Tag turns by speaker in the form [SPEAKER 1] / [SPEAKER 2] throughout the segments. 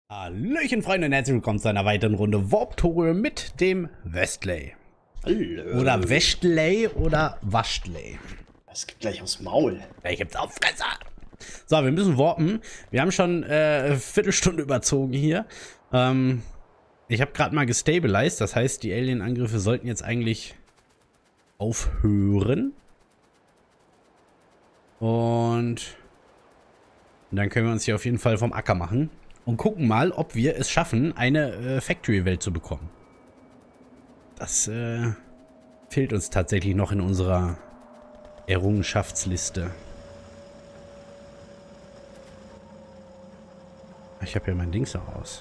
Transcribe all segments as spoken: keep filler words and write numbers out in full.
[SPEAKER 1] Hallöchen Freunde und herzlich willkommen zu einer weiteren Runde Warp Tour mit dem Westley.
[SPEAKER 2] Hallo.
[SPEAKER 1] Oder Westley oder Waschtley.
[SPEAKER 2] Es gibt gleich aufs Maul.
[SPEAKER 1] Gleich gibt's Auffresser. So, wir müssen warpen. Wir haben schon äh, eine Viertelstunde überzogen hier. Ähm, ich habe gerade mal gestabilized, das heißt, die Alien-Angriffe sollten jetzt eigentlich aufhören. Und dann können wir uns hier auf jeden Fall vom Acker machen. Und gucken mal, ob wir es schaffen, eine äh, Factory-Welt zu bekommen. Das äh, fehlt uns tatsächlich noch in unserer Errungenschaftsliste. Ich habe ja mein Dings noch aus.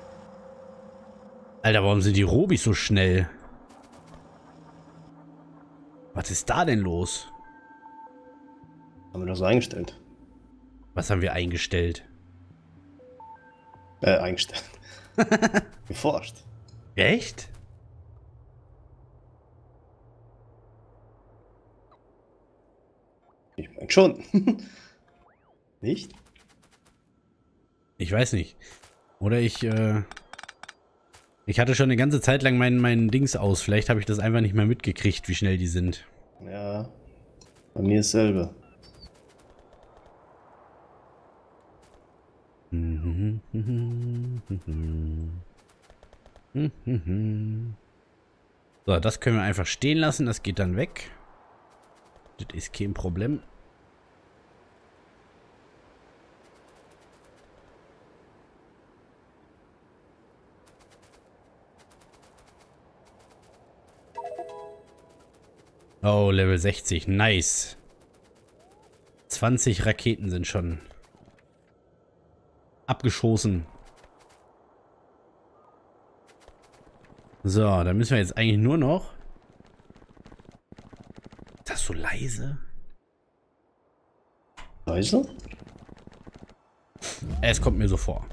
[SPEAKER 1] Alter, warum sind die Robis so schnell? Was ist da denn los?
[SPEAKER 2] Haben wir das so eingestellt?
[SPEAKER 1] Was haben wir eingestellt?
[SPEAKER 2] Äh, eingestellt. Geforscht.
[SPEAKER 1] Echt?
[SPEAKER 2] Ich meine schon. Nicht?
[SPEAKER 1] Ich weiß nicht. Oder ich, äh... Ich hatte schon eine ganze Zeit lang meinen mein Dings aus. Vielleicht habe ich das einfach nicht mehr mitgekriegt, wie schnell die sind.
[SPEAKER 2] Ja. Bei mir ist selber.
[SPEAKER 1] So, das können wir einfach stehen lassen. Das geht dann weg. Das ist kein Problem. Oh, Level sechzig. Nice. zwanzig Raketen sind schon abgeschossen. So, dann müssen wir jetzt eigentlich nur noch... Ist das so leise?
[SPEAKER 2] Leise?
[SPEAKER 1] Es kommt mir so vor.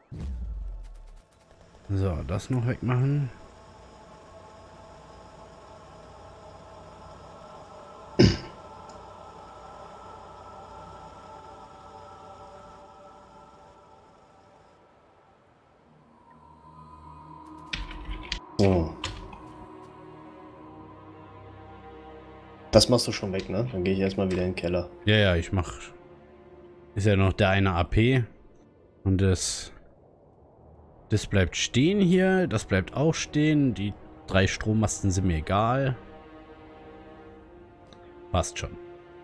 [SPEAKER 1] So, das noch wegmachen.
[SPEAKER 2] So. Das machst du schon weg, ne? Dann gehe ich erstmal wieder in den Keller.
[SPEAKER 1] Ja, ja, ich mach... Ist ja noch der eine A P. Und das... Das bleibt stehen hier. Das bleibt auch stehen. Die drei Strommasten sind mir egal. Passt schon.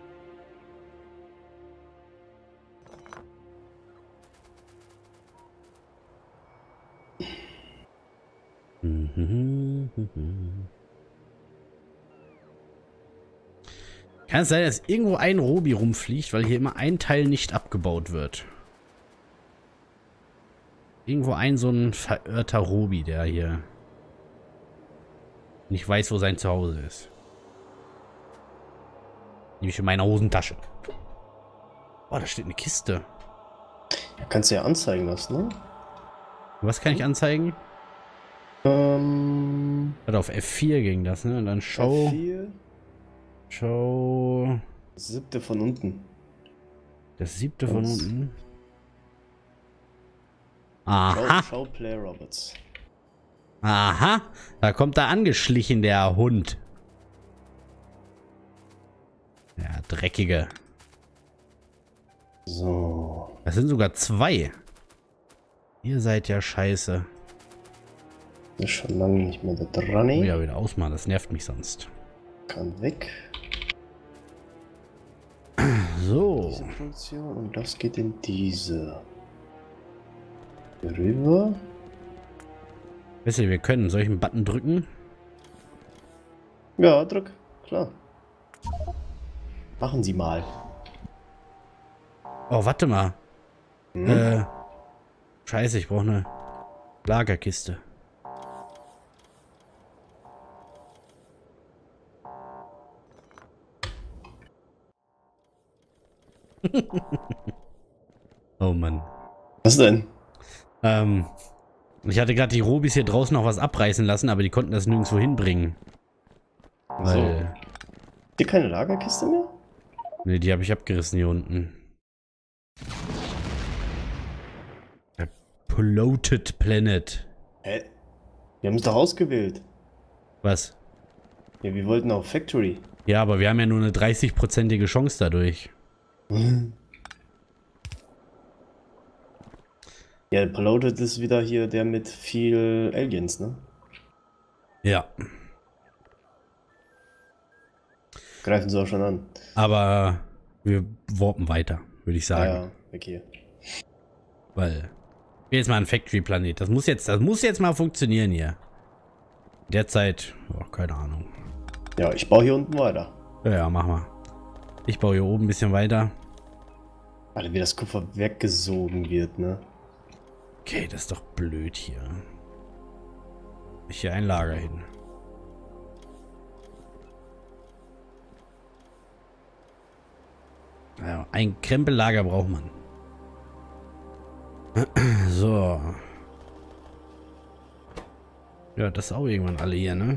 [SPEAKER 1] Kann es sein, dass irgendwo ein Robi rumfliegt, weil hier immer ein Teil nicht abgebaut wird? Irgendwo ein so ein verirrter Robi, der hier nicht weiß, wo sein Zuhause ist. Nämlich in meiner Hosentasche. Oh, da steht eine Kiste.
[SPEAKER 2] Ja, kannst du ja anzeigen lassen, ne?
[SPEAKER 1] Was kann ich anzeigen?
[SPEAKER 2] Ähm...
[SPEAKER 1] Warte, auf F vier ging das, ne? Und dann Show...
[SPEAKER 2] F vier.
[SPEAKER 1] Show...
[SPEAKER 2] Siebte von unten.
[SPEAKER 1] Das siebte von
[SPEAKER 2] Was?
[SPEAKER 1] unten.
[SPEAKER 2] Show,
[SPEAKER 1] Aha.
[SPEAKER 2] Show Play Roberts.
[SPEAKER 1] Aha. Da kommt er angeschlichen, der Hund. Ja, dreckige.
[SPEAKER 2] So.
[SPEAKER 1] Das sind sogar zwei. Ihr seid ja scheiße.
[SPEAKER 2] Ist schon lange nicht mehr da dran.
[SPEAKER 1] Oh ja, wieder ausmachen. Das nervt mich sonst.
[SPEAKER 2] Kann weg.
[SPEAKER 1] So.
[SPEAKER 2] Diese Funktion und das geht in diese. Hier rüber.
[SPEAKER 1] Wisst ihr, wir können solchen Button drücken.
[SPEAKER 2] Ja, drück. Klar. Machen Sie mal.
[SPEAKER 1] Oh, warte mal.
[SPEAKER 2] Hm?
[SPEAKER 1] Äh. Scheiße, ich brauche eine Lagerkiste. Oh Mann.
[SPEAKER 2] Was denn?
[SPEAKER 1] Ähm, ich hatte gerade die Robis hier draußen noch was abreißen lassen, aber die konnten das nirgendwo hinbringen. Weil...
[SPEAKER 2] Hier keine Lagerkiste mehr?
[SPEAKER 1] Ne, die habe ich abgerissen hier unten. Der Polluted Planet.
[SPEAKER 2] Hä? Wir haben es doch ausgewählt.
[SPEAKER 1] Was?
[SPEAKER 2] Ja, wir wollten auf Factory.
[SPEAKER 1] Ja, aber wir haben ja nur eine dreißig-prozentige Chance dadurch.
[SPEAKER 2] Ja, Polluted ist wieder hier der mit viel Aliens, ne?
[SPEAKER 1] Ja.
[SPEAKER 2] Greifen sie auch schon an.
[SPEAKER 1] Aber wir warpen weiter, würde ich sagen.
[SPEAKER 2] Ah, ja, okay.
[SPEAKER 1] Weil. Jetzt mal ein Factory-Planet. Das muss jetzt, das muss jetzt mal funktionieren hier. Derzeit, oh, keine Ahnung.
[SPEAKER 2] Ja, ich baue hier unten weiter.
[SPEAKER 1] Ja, ja, mach mal. Ich baue hier oben ein bisschen weiter.
[SPEAKER 2] Alter, wie das Kupfer weggesogen wird, ne?
[SPEAKER 1] Okay, das ist doch blöd hier. Ich hier ein Lager hin. Ja, ein Krempellager braucht man. So. Ja, das ist auch irgendwann alle hier, ne?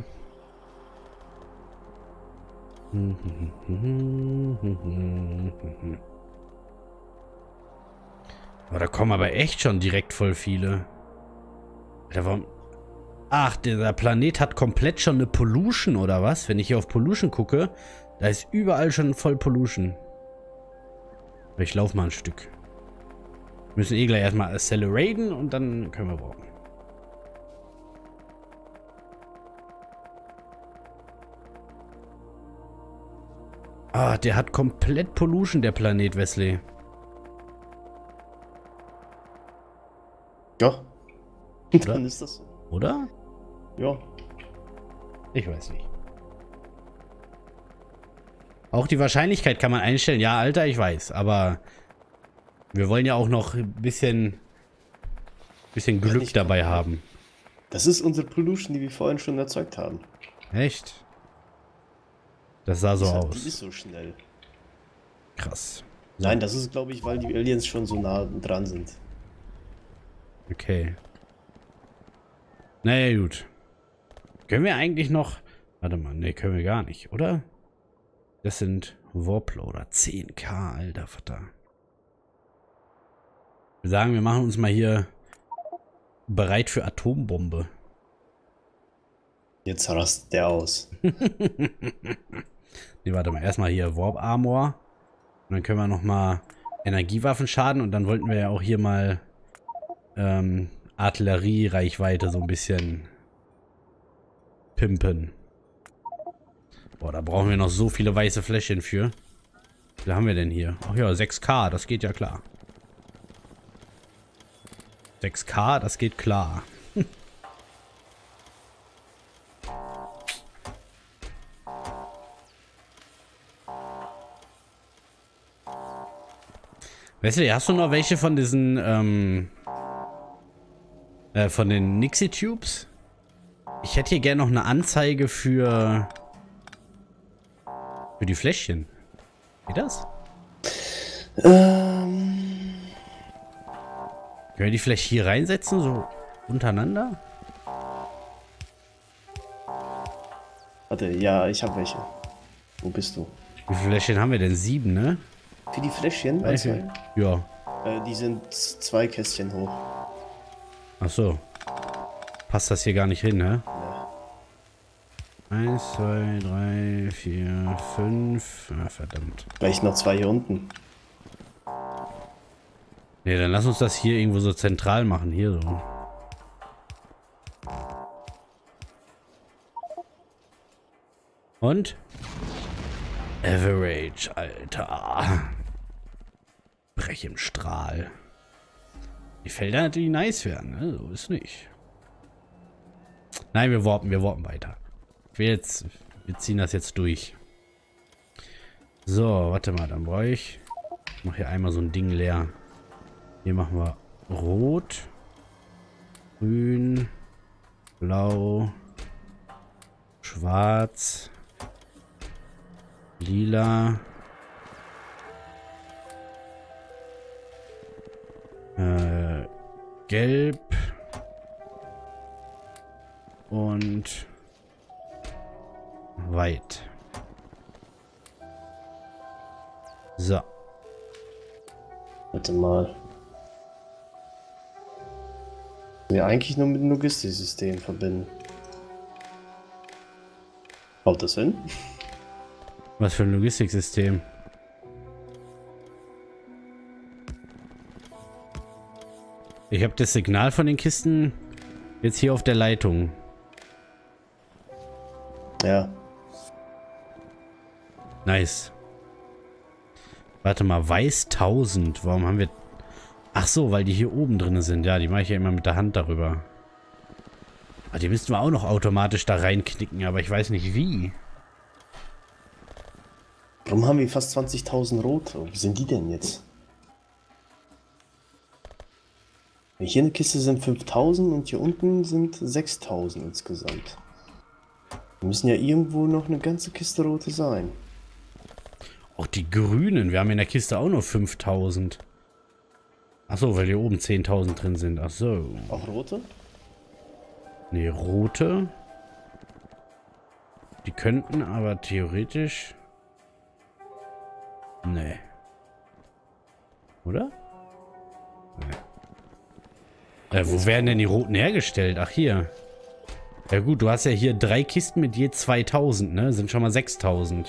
[SPEAKER 1] Oh, da kommen aber echt schon direkt voll viele. Alter, warum? Ach, dieser Planet hat komplett schon eine Pollution, oder was? Wenn ich hier auf Pollution gucke, da ist überall schon voll Pollution. Ich laufe mal ein Stück. Wir müssen eh gleich erstmal acceleraten und dann können wir brauchen. Ah, der hat komplett Pollution, der Planet, Wesley.
[SPEAKER 2] Ja.
[SPEAKER 1] Oder?
[SPEAKER 2] Dann ist das so.
[SPEAKER 1] Oder?
[SPEAKER 2] Ja.
[SPEAKER 1] Ich weiß nicht. Auch die Wahrscheinlichkeit kann man einstellen. Ja, Alter, ich weiß. Aber wir wollen ja auch noch ein bisschen, bisschen Glück dabei haben.
[SPEAKER 2] Das ist unsere Pollution, die wir vorhin schon erzeugt haben.
[SPEAKER 1] Echt? Das sah so
[SPEAKER 2] Die ist, halt-
[SPEAKER 1] aus.
[SPEAKER 2] die ist so schnell.
[SPEAKER 1] Krass.
[SPEAKER 2] Nein, das ist, glaube ich, weil die Aliens schon so nah dran sind.
[SPEAKER 1] Okay. Naja, gut. Können wir eigentlich noch... Warte mal, ne, können wir gar nicht, oder? Das sind Warploader. zehn K, alter Vater. Wir sagen, wir machen uns mal hier bereit für Atombombe.
[SPEAKER 2] Jetzt rastet der aus.
[SPEAKER 1] Ne, warte mal. Erstmal hier Warp Armor. Und dann können wir nochmal Energiewaffen schaden. Und dann wollten wir ja auch hier mal ähm, Artilleriereichweite so ein bisschen pimpen. Boah, da brauchen wir noch so viele weiße Fläschchen für. Wie viel haben wir denn hier? Ach ja, sechs K, das geht ja klar. sechs K, das geht klar. Wesley, hast du noch welche von diesen, ähm, äh, von den Nixie-Tubes? Ich hätte hier gerne noch eine Anzeige für, für die Fläschchen. Geht das?
[SPEAKER 2] Ähm.
[SPEAKER 1] Können wir die vielleicht hier reinsetzen, so untereinander?
[SPEAKER 2] Warte, ja, ich habe welche. Wo bist du?
[SPEAKER 1] Wie viele Fläschchen haben wir denn? Sieben, ne?
[SPEAKER 2] Für die Fläschchen?
[SPEAKER 1] Drei,
[SPEAKER 2] Also,
[SPEAKER 1] vier. Ja.
[SPEAKER 2] äh, die sind zwei Kästchen hoch.
[SPEAKER 1] Ach so. Passt das hier gar nicht hin, ne?
[SPEAKER 2] Ja.
[SPEAKER 1] Eins, zwei, drei, vier, fünf. Ah, verdammt.
[SPEAKER 2] Gleich noch zwei hier unten.
[SPEAKER 1] Ne, dann lass uns das hier irgendwo so zentral machen. Hier so. Und? Average, Alter. Brech im Strahl. Die Felder natürlich nice werden, ne? So ist nicht. Nein, wir warpen, wir warpen weiter. Ich will jetzt, wir ziehen das jetzt durch. So, warte mal, dann brauche ich... Ich mache hier einmal so ein Ding leer. Hier machen wir rot, grün, blau, schwarz, lila, äh, gelb und weiß. So.
[SPEAKER 2] Warte mal. will eigentlich nur mit dem Logistiksystem verbinden. Haut das hin?
[SPEAKER 1] Was für ein Logistiksystem? Ich habe das Signal von den Kisten jetzt hier auf der Leitung.
[SPEAKER 2] Ja.
[SPEAKER 1] Nice. Warte mal, weiß tausend. Warum haben wir... Ach so, weil die hier oben drin sind. Ja, die mache ich ja immer mit der Hand darüber. Aber die müssten wir auch noch automatisch da reinknicken, aber ich weiß nicht wie.
[SPEAKER 2] Warum haben wir fast zwanzigtausend rote? Wo sind die denn jetzt? Hier in der Kiste sind fünftausend und hier unten sind sechstausend insgesamt. Da müssen ja irgendwo noch eine ganze Kiste rote sein.
[SPEAKER 1] Auch die grünen. Wir haben in der Kiste auch nur fünftausend. Achso, weil hier oben zehntausend drin sind. Achso.
[SPEAKER 2] Auch rote?
[SPEAKER 1] Ne, rote. Die könnten aber theoretisch... Nee. Oder? Nee. Äh, wo werden denn die roten hergestellt? Ach, hier. Ja gut, du hast ja hier drei Kisten mit je zweitausend, ne? Sind schon mal sechstausend.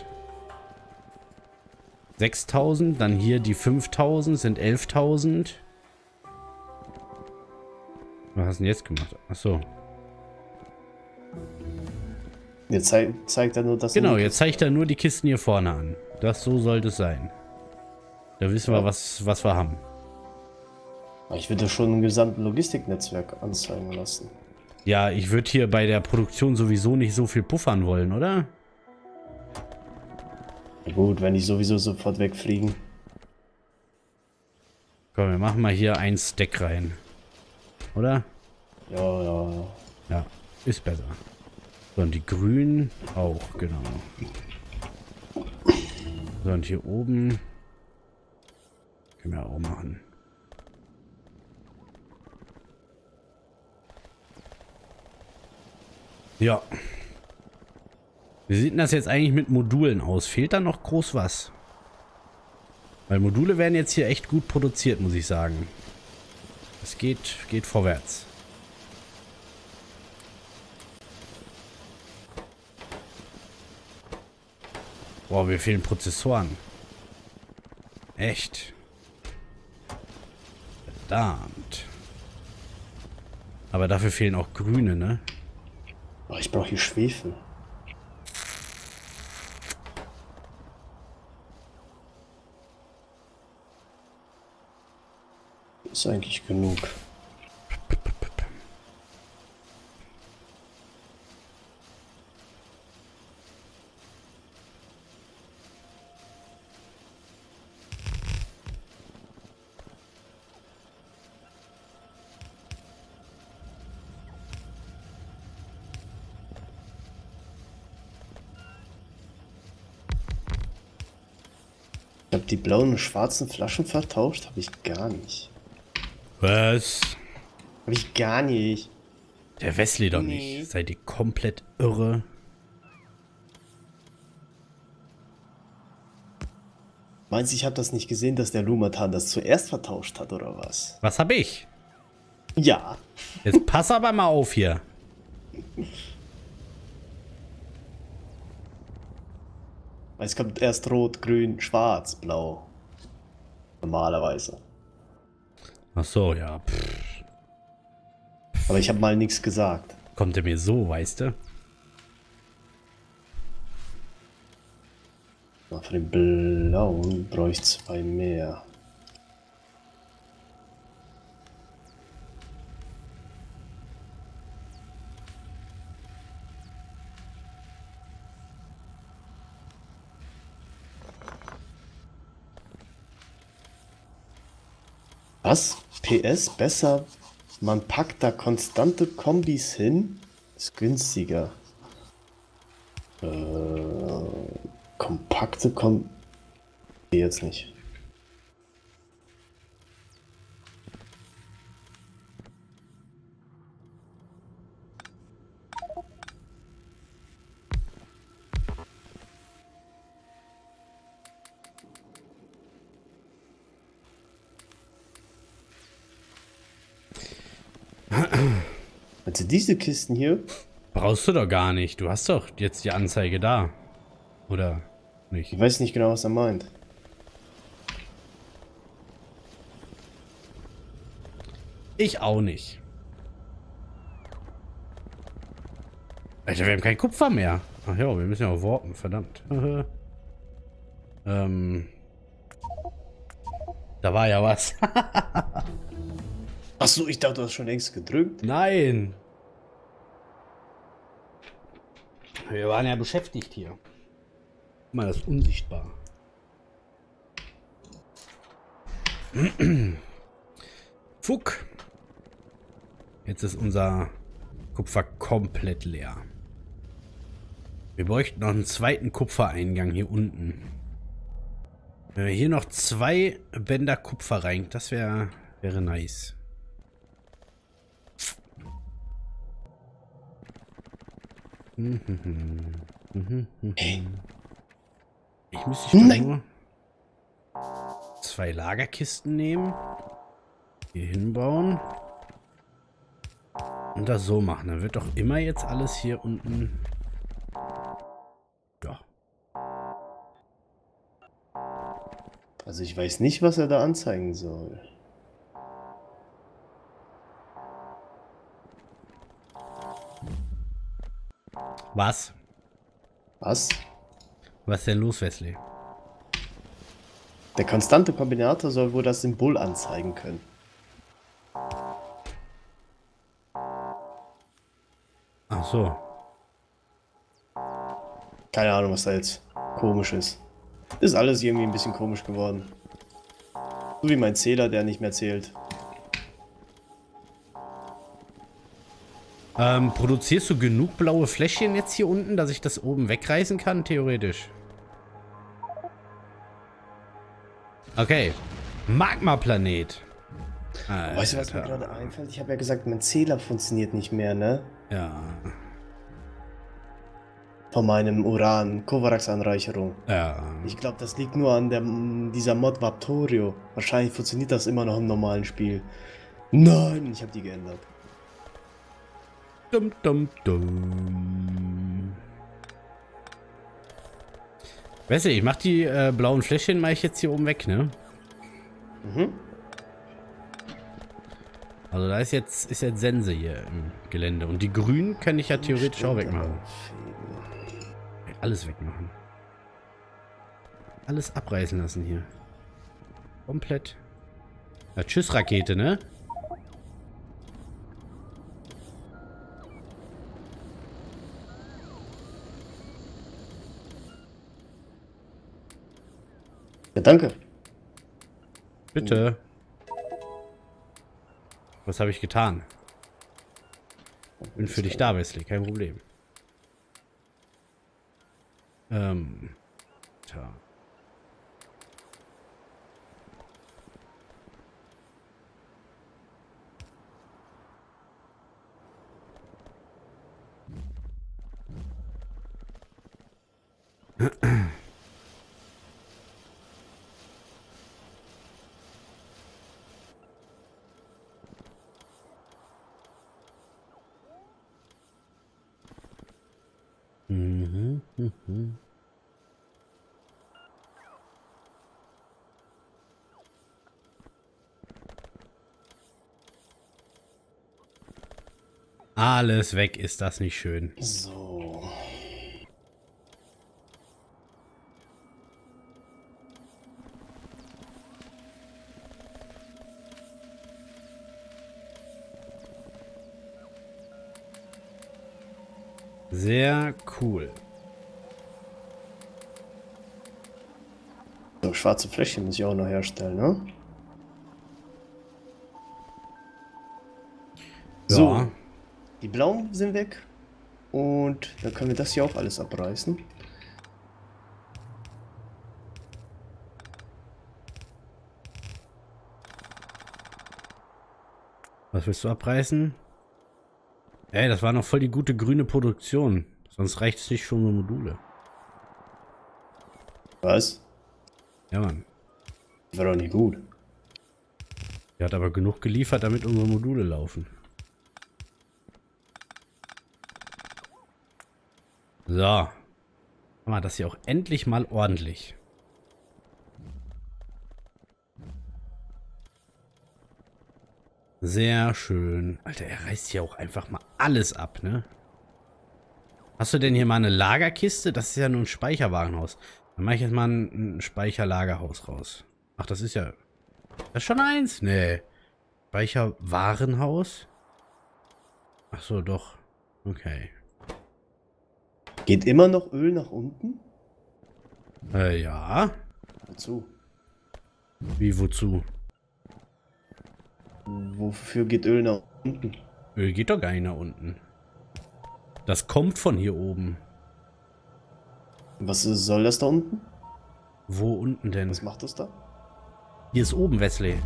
[SPEAKER 1] sechstausend, dann hier die fünftausend sind elftausend. Was hast du denn jetzt gemacht? Achso.
[SPEAKER 2] Jetzt zei zeigt er nur das.
[SPEAKER 1] Genau, jetzt zeigt er nur die Kisten hier vorne an. Das so sollte es sein. Da wissen
[SPEAKER 2] ja.
[SPEAKER 1] wir, was, was wir haben.
[SPEAKER 2] Ich würde schon ein gesamtes Logistiknetzwerk anzeigen lassen.
[SPEAKER 1] Ja, ich würde hier bei der Produktion sowieso nicht so viel puffern wollen, oder?
[SPEAKER 2] Na gut, wenn die sowieso sofort wegfliegen.
[SPEAKER 1] Komm, wir machen mal hier ein Stack rein. Oder?
[SPEAKER 2] Ja, ja, ja.
[SPEAKER 1] Ja, ist besser. So, und die grünen auch, genau. So, und hier oben können wir auch machen. Ja. Wie sieht denn das jetzt eigentlich mit Modulen aus? Fehlt da noch groß was? Weil Module werden jetzt hier echt gut produziert, muss ich sagen. Es geht, geht vorwärts. Boah, mir fehlen Prozessoren. Echt. Verdammt. Aber dafür fehlen auch grüne, ne?
[SPEAKER 2] Oh, ich brauche hier Schwefel. Ist eigentlich genug. Ich habe die blauen und schwarzen Flaschen vertauscht, habe ich gar nicht.
[SPEAKER 1] Was?
[SPEAKER 2] Habe ich gar nicht.
[SPEAKER 1] Der Wesley doch
[SPEAKER 2] Nee.
[SPEAKER 1] nicht. Seid ihr komplett irre?
[SPEAKER 2] Meinst du, ich habe das nicht gesehen, dass der Lumatan das zuerst vertauscht hat, oder was?
[SPEAKER 1] Was hab ich?
[SPEAKER 2] Ja.
[SPEAKER 1] Jetzt pass aber mal auf hier.
[SPEAKER 2] Es kommt erst rot, grün, schwarz, blau. Normalerweise.
[SPEAKER 1] Ach so, ja. Pff.
[SPEAKER 2] Aber ich habe mal nichts gesagt.
[SPEAKER 1] Kommt er mir so, weißt du?
[SPEAKER 2] Von den blauen brauche ich zwei mehr. Was? P S besser? Man packt da konstante Kombis hin? Ist günstiger. Äh, kompakte Kom... Jetzt nicht. Also diese Kisten hier?
[SPEAKER 1] Brauchst du doch gar nicht. Du hast doch jetzt die Anzeige da. Oder nicht?
[SPEAKER 2] Ich weiß nicht genau, was er meint.
[SPEAKER 1] Ich auch nicht. Alter, wir haben kein Kupfer mehr. Ach ja, wir müssen ja auch warten, verdammt. ähm. Da war ja was.
[SPEAKER 2] Achso, ich dachte, du hast schon längst gedrückt.
[SPEAKER 1] Nein. Wir waren ja beschäftigt hier. Guck mal, das ist unsichtbar. Fuck. Jetzt ist unser Kupfer komplett leer. Wir bräuchten noch einen zweiten Kupfereingang hier unten. Wenn wir hier noch zwei Bänder Kupfer rein, das wäre wäre nice. Ich müsste ich nur zwei Lagerkisten nehmen. Hier hinbauen. Und das so machen. Dann wird doch immer jetzt alles hier unten. Ja.
[SPEAKER 2] Also ich weiß nicht, was er da anzeigen soll.
[SPEAKER 1] Was?
[SPEAKER 2] Was?
[SPEAKER 1] Was ist denn los, Wesley?
[SPEAKER 2] Der konstante Kombinator soll wohl das Symbol anzeigen können.
[SPEAKER 1] Ach so.
[SPEAKER 2] Keine Ahnung, was da jetzt komisch ist. Ist alles irgendwie ein bisschen komisch geworden. So wie mein Zähler, der nicht mehr zählt.
[SPEAKER 1] Ähm, produzierst du genug blaue Fläschchen jetzt hier unten, dass ich das oben wegreißen kann, theoretisch? Okay. Magma-Planet.
[SPEAKER 2] Weißt du, was mir gerade einfällt? Ich habe ja gesagt, mein Zähler funktioniert nicht mehr, ne?
[SPEAKER 1] Ja.
[SPEAKER 2] Von meinem Uran, Kovarax-Anreicherung.
[SPEAKER 1] Ja.
[SPEAKER 2] Ich glaube, das liegt nur an der, dieser Mod Vaptorio. Wahrscheinlich funktioniert das immer noch im normalen Spiel. Nein, ich habe die geändert.
[SPEAKER 1] Dum, dum, dum. Weißt du, ich mach die äh, blauen Fläschchen mache ich jetzt hier oben weg, ne?
[SPEAKER 2] Mhm.
[SPEAKER 1] Also da ist jetzt ist jetzt Sense hier im Gelände. Und die grünen kann ich ja theoretisch auch wegmachen. Alles wegmachen. Alles abreißen lassen hier. Komplett. Ja, tschüss, Rakete, ne?
[SPEAKER 2] Ja, danke.
[SPEAKER 1] Bitte. Was habe ich getan? Bin für dich da, Wesley, kein Problem. Ähm. Tja. Mhm, mhm. Alles weg, ist das nicht schön.
[SPEAKER 2] So.
[SPEAKER 1] Sehr cool.
[SPEAKER 2] So, schwarze Fläschchen muss ich auch noch herstellen, ne? So.
[SPEAKER 1] Ja.
[SPEAKER 2] Die blauen sind weg. Und dann können wir das hier auch alles abreißen.
[SPEAKER 1] Was willst du abreißen? Ey, das war noch voll die gute grüne Produktion. Sonst reicht es nicht für unsere Module.
[SPEAKER 2] Was?
[SPEAKER 1] Ja, Mann.
[SPEAKER 2] Das war doch nicht gut.
[SPEAKER 1] Der hat aber genug geliefert, damit unsere Module laufen. So. Machen wir das hier auch endlich mal ordentlich. Sehr schön. Alter, er reißt hier auch einfach mal alles ab, ne? Hast du denn hier mal eine Lagerkiste? Das ist ja nur ein Speicherwarenhaus. Dann mache ich jetzt mal ein, ein Speicherlagerhaus raus. Ach, das ist ja... Das ist schon eins? Nee. Speicherwarenhaus? Ach so, doch. Okay.
[SPEAKER 2] Geht immer noch Öl nach unten?
[SPEAKER 1] Äh, ja.
[SPEAKER 2] Wozu?
[SPEAKER 1] Wie, wozu?
[SPEAKER 2] Wofür geht Öl nach unten?
[SPEAKER 1] Öl geht doch gar nicht nach unten. Das kommt von hier oben.
[SPEAKER 2] Was soll das da unten?
[SPEAKER 1] Wo unten denn?
[SPEAKER 2] Was macht das da?
[SPEAKER 1] Hier ist oben, Wesley.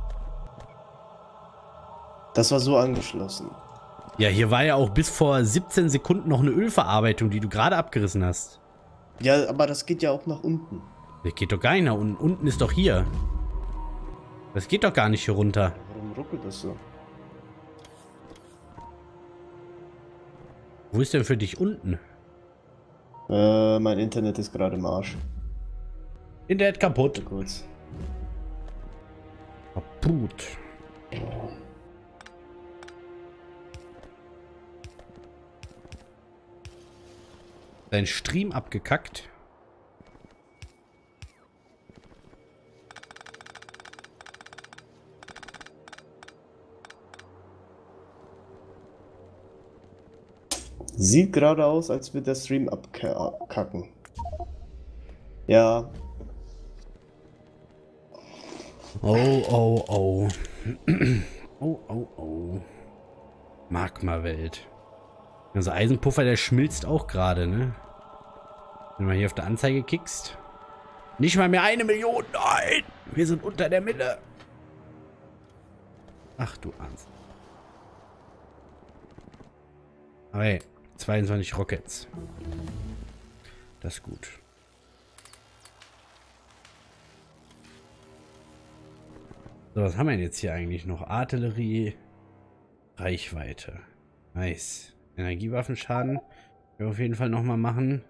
[SPEAKER 2] Das war so angeschlossen.
[SPEAKER 1] Ja, hier war ja auch bis vor siebzehn Sekunden noch eine Ölverarbeitung, die du gerade abgerissen hast.
[SPEAKER 2] Ja, aber das geht ja auch nach unten.
[SPEAKER 1] Das geht doch gar nicht nach unten. Unten ist doch hier. Das geht doch gar nicht hier runter.
[SPEAKER 2] Warum ruckelt das so?
[SPEAKER 1] Wo ist denn für dich unten?
[SPEAKER 2] Äh, mein Internet ist gerade im Arsch.
[SPEAKER 1] Internet kaputt.
[SPEAKER 2] Warte kurz.
[SPEAKER 1] Kaputt. Dein Stream abgekackt.
[SPEAKER 2] Sieht gerade aus, als würde der Stream abkacken. Ja.
[SPEAKER 1] Oh, oh, oh. Oh, oh, oh. Magmawelt. Also Eisenpuffer, der schmilzt auch gerade, ne? Wenn du mal hier auf der Anzeige kickst. Nicht mal mehr eine Million. Nein! Wir sind unter der Mille. Ach du Ernst. Aber hey, zweiundzwanzig Rockets. Das ist gut. So, was haben wir denn jetzt hier eigentlich noch? Artillerie, Reichweite. Nice. Energiewaffenschaden. Können wir auf jeden Fall nochmal machen.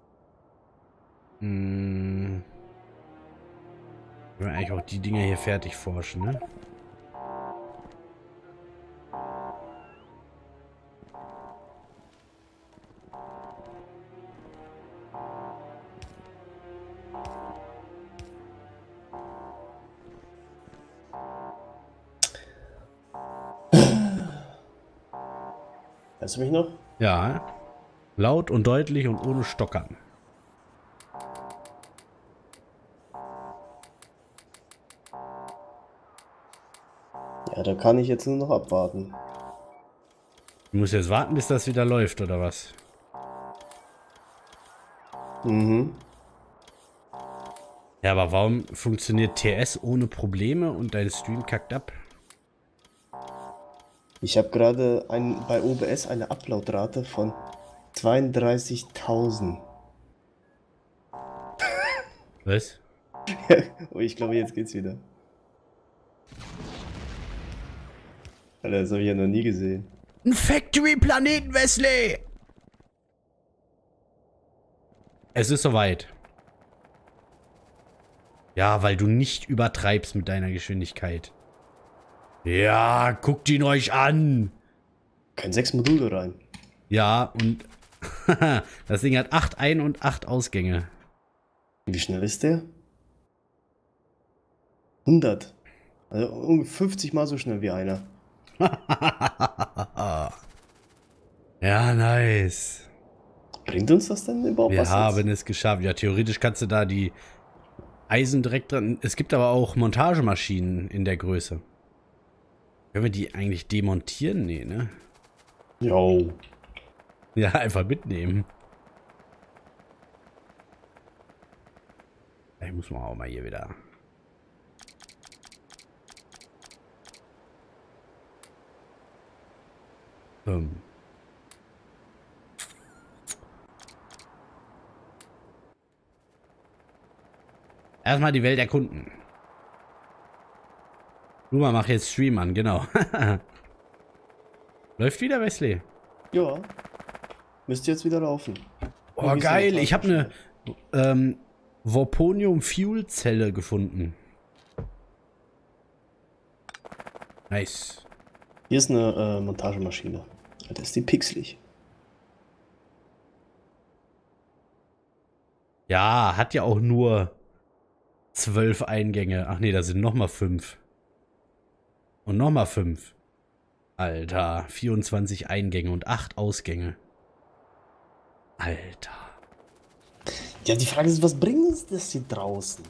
[SPEAKER 1] Hm. Können wir eigentlich auch die Dinger hier fertig forschen, ne?
[SPEAKER 2] Hörst du mich noch?
[SPEAKER 1] Ja. Laut und deutlich und ohne Stockern.
[SPEAKER 2] Ja, da kann ich jetzt nur noch abwarten.
[SPEAKER 1] Du musst jetzt warten, bis das wieder läuft, oder was?
[SPEAKER 2] Mhm.
[SPEAKER 1] Ja, aber warum funktioniert T S ohne Probleme und dein Stream kackt ab?
[SPEAKER 2] Ich habe gerade ein, bei O B S eine Uploadrate von zweiunddreißigtausend.
[SPEAKER 1] Was?
[SPEAKER 2] Oh, ich glaube, jetzt geht's wieder. Alter, das habe ich ja noch nie gesehen.
[SPEAKER 1] Ein Factory-Planeten, Wesley! Es ist soweit. Ja, weil du nicht übertreibst mit deiner Geschwindigkeit. Ja, guckt ihn euch an!
[SPEAKER 2] Können sechs Module rein.
[SPEAKER 1] Ja, und das Ding hat acht Ein- und acht Ausgänge.
[SPEAKER 2] Wie schnell ist der? hundert. Also ungefähr fünfzig Mal so schnell wie einer.
[SPEAKER 1] Ja, nice.
[SPEAKER 2] Bringt uns das denn überhaupt
[SPEAKER 1] Wir
[SPEAKER 2] was?
[SPEAKER 1] haben es geschafft. Ja, theoretisch kannst du da die Eisen direkt dran... Es gibt aber auch Montagemaschinen in der Größe. Können wir die eigentlich demontieren? Nee, ne?
[SPEAKER 2] Jo.
[SPEAKER 1] Ja, einfach mitnehmen. Ich muss mal auch mal hier wieder... Ähm. Erstmal die Welt erkunden. Luma, mach jetzt Stream an, genau. Läuft wieder, Wesley?
[SPEAKER 2] Ja. Müsste jetzt wieder laufen.
[SPEAKER 1] Oh, geil. Ich habe eine ähm, Warponium-Fuel-Zelle gefunden. Nice.
[SPEAKER 2] Hier ist eine äh, Montagemaschine. Das ist die pixelig.
[SPEAKER 1] Ja, hat ja auch nur zwölf Eingänge. Ach nee, da sind nochmal fünf. Und nochmal fünf. Alter, vierundzwanzig Eingänge und acht Ausgänge. Alter.
[SPEAKER 2] Ja, die Frage ist, was bringen das hier draußen?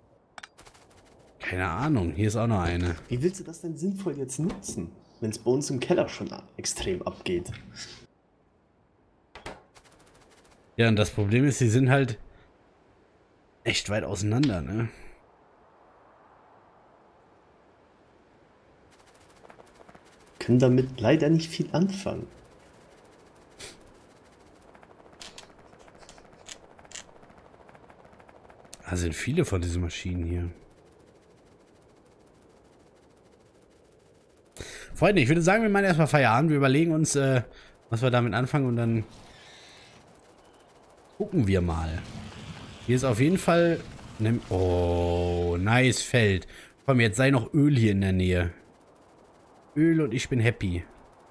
[SPEAKER 1] Keine Ahnung, hier ist auch noch eine.
[SPEAKER 2] Wie willst du das denn sinnvoll jetzt nutzen, wenn es bei uns im Keller schon extrem abgeht?
[SPEAKER 1] Ja, und das Problem ist, die sind halt echt weit auseinander, ne?
[SPEAKER 2] Können damit leider nicht viel anfangen.
[SPEAKER 1] Da sind viele von diesen Maschinen hier. Freunde, ich würde sagen, wir machen erstmal Feierabend. Wir überlegen uns, äh, was wir damit anfangen und dann gucken wir mal. Hier ist auf jeden Fall... Ne, oh, nice Feld. Komm, jetzt sei noch Öl hier in der Nähe. Öl und ich bin happy.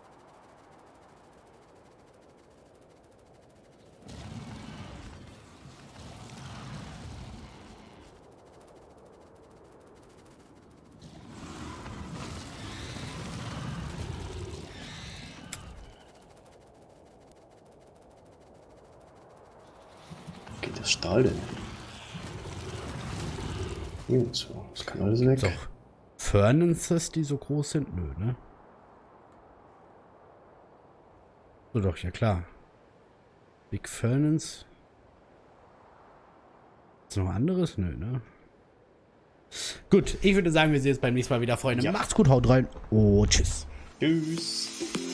[SPEAKER 2] Geht das Stahl denn? Ebenso. Das kann alles weg.
[SPEAKER 1] Doch. Furnaces, die so groß sind? Nö, ne? So doch, ja klar. Big Furnace. Ist noch anderes? Nö, ne? Gut, ich würde sagen, wir sehen uns beim nächsten Mal wieder, Freunde.
[SPEAKER 2] Ja.
[SPEAKER 1] Macht's gut, haut rein. Oh, tschüss.
[SPEAKER 2] Tschüss.